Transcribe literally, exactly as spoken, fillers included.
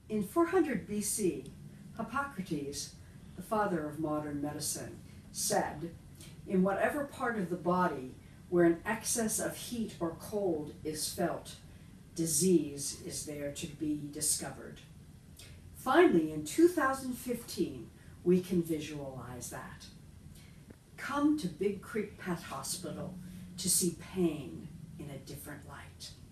In four hundred B C, Hippocrates, the father of modern medicine, said, "In whatever part of the body where an excess of heat or cold is felt, disease is there to be discovered." Finally, in two thousand fifteen, we can visualize that. Come to Big Creek Pet Hospital to see pain in a different light.